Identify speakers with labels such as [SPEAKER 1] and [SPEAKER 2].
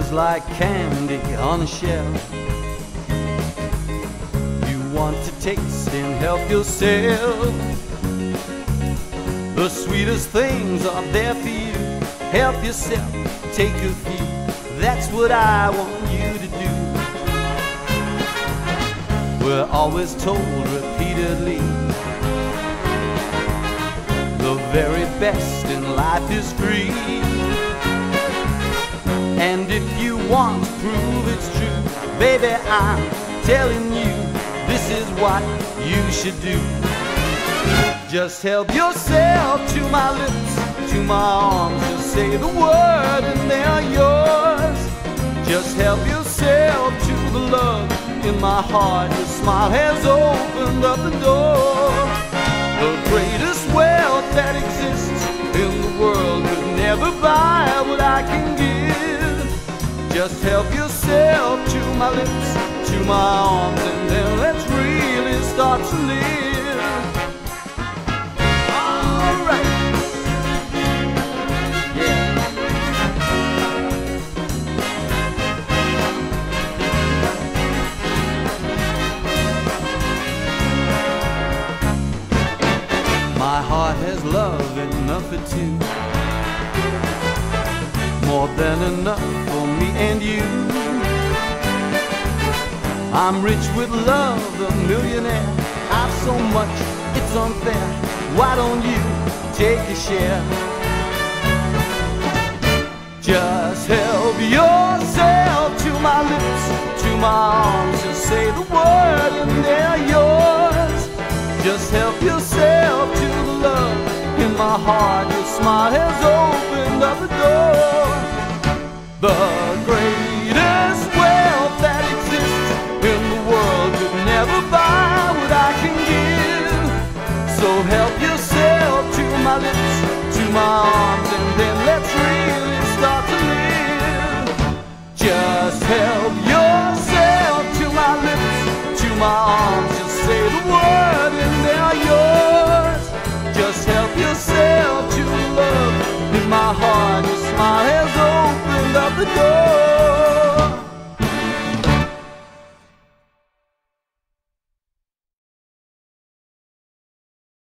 [SPEAKER 1] feels like candy on a shelf. You want to taste and help yourself. The sweetest things are there for you. Help yourself, take a few. That's what I want you to do. We're always told repeatedly, the very best in life is free. And if you want to prove it's true, baby, I'm telling you, this is what you should do. Just help yourself to my lips, to my arms. Just say the word and they're yours. Just help yourself to the love in my heart. Your smile has opened up the door. The greatest wealth that exists in the world could never buy what I can give. Just help yourself to my lips, to my arms, and then let's really start to live. My heart has love enough for two, more than enough for me and you. I'm rich with love, a millionaire. I've so much, it's unfair. Why don't you take a share? Just help yourself to my lips, to my arms. Just say the word